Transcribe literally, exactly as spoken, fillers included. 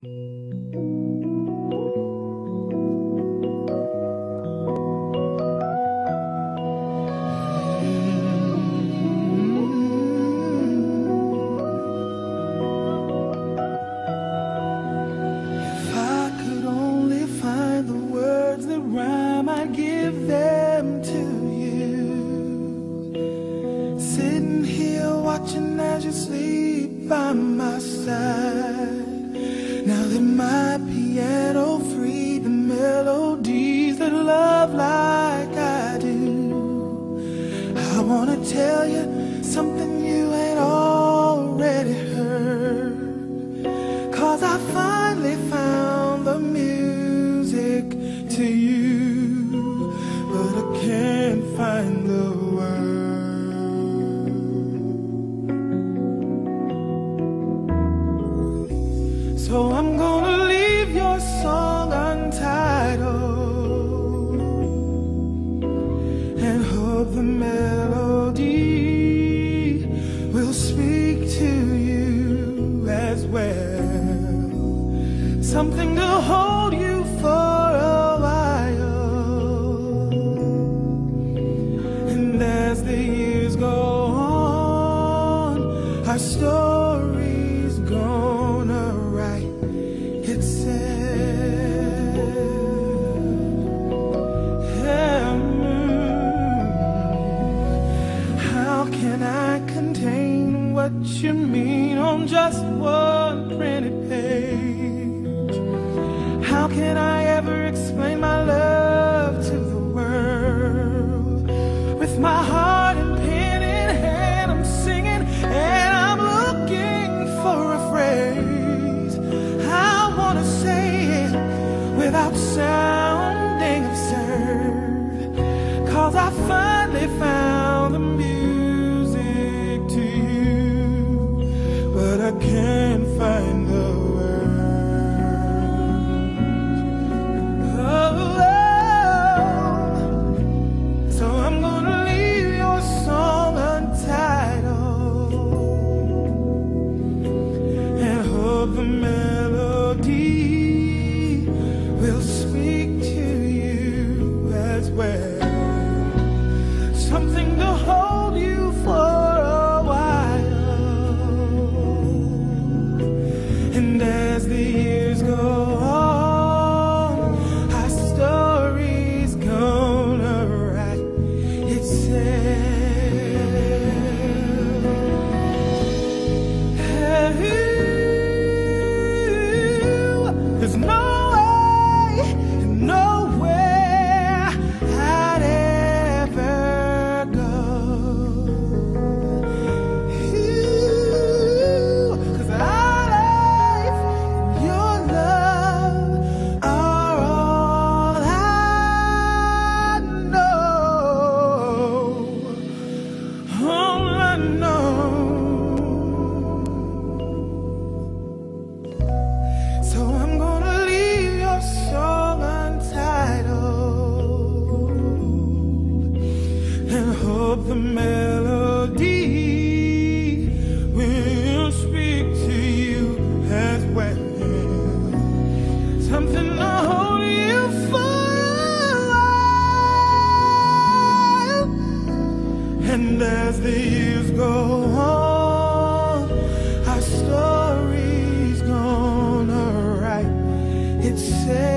As you sleep by my side, now that my piano free the melodies that love like I do, I wanna tell you something you ain't already heard, 'cause I finally found the music to you, but I can't find the words. So I'm gonna leave your song untitled and hope the melody will speak to you as well. Something to hold you for a while. And as the years go on, our story's gonna write itself. How can I contain what you mean on just one printed page? How can I ever explain my love to the world? With my heart and pen in hand, I'm singing and I'm looking for a phrase. I wanna say it without sounding absurd, 'cause I finally found the music to you, but I can't find the words. Oh, so I'm gonna leave your song untitled and hope the melody will speak to you as well. Something to hold you for a while. And as the years go on, our story's gonna write itself. There's no way, nowhere I'd ever go. You, 'cause our life and your love are all I know. All I know. So I'm gonna leave your song untitled and hope the melody will speak to you as well. Something to hold you for a while. And as the years go on, our story's gonna write itself.